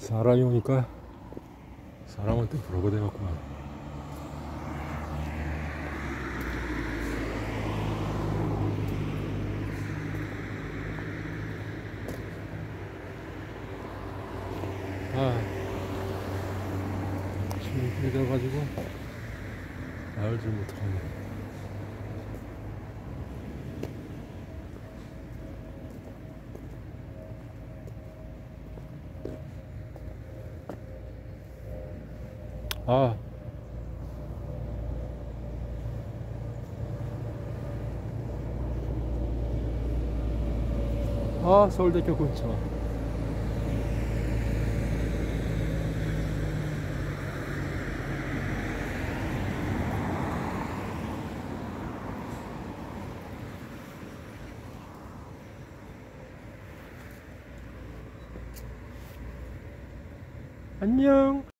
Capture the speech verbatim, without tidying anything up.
사람이 오니까 사람한테 부르게 돼갖구만. 아, 지금 늦어가지고 알지 못하네. 아, 아, 서울대교 근처. 안녕.